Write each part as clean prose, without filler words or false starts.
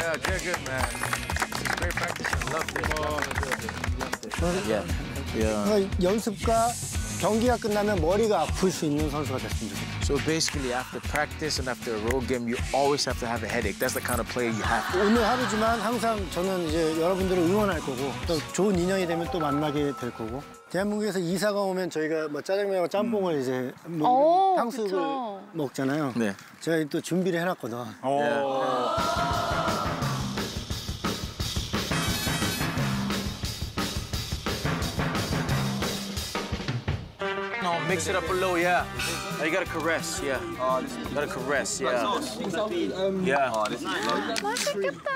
Yeah, good, man. It's great practice. I loved it. Yeah. 연습과 경기가 끝나면 머리가 아플 수 있는 선수가 됐으면 좋겠다. So basically, after practice and after a road game, you always have to have a headache. That's the kind of player you have. 오늘 하루지만 항상 저는 이제 여러분들을 응원할 거고 또 좋은 인연이 되면 또 만나게 될 거고. 대한민국에서 이사가 오면 저희가 뭐 짜장면과 짬뽕을 이제 뭐 탕수육을 그쵸. 먹잖아요. 네. 제가 또 준비를 해놨거든. No, mix it up a little, yeah. You gotta caress, yeah. Gotta caress, yeah. Yeah. 맛있겠다.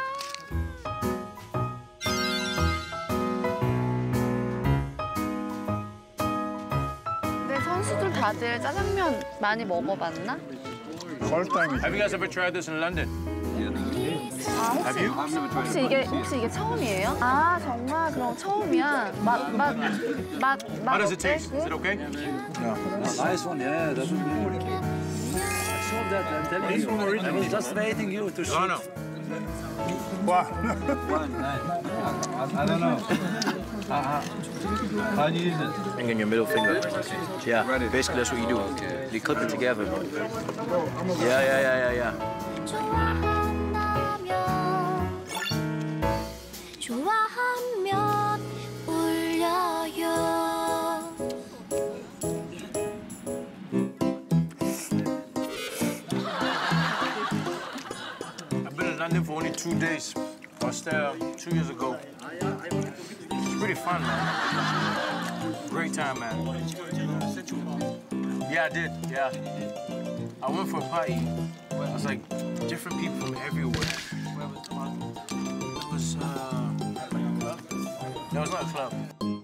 근데 선수들 다들 짜장면 많이 먹어봤나? Have you guys ever tried this in London? 아, 혹시 이게 처음이에요? 아, 정말 그럼 처음이야. 맛 How does it taste? Is it okay? Nice one, yeah. That would be good. I saw that, I'm telling you. I was just waiting you to shoot. Oh, no. I don't know. How do you use it? Finger in your middle finger. Yeah, basically that's what you do. You clip it together. Yeah. 좋아하면 울려요. I've been in London for only 2 days. I was there 2 years ago. It's pretty fun, man. Great time, man. Yeah, I did, yeah. I went for a party. It was like different people from everywhere. It was, no, it's not a club.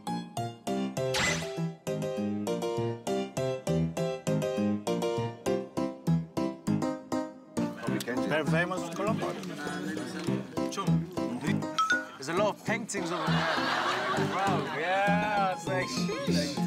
Very famous Colombo. There's a lot of paintings over there. Wow, yeah, it's like, sheesh.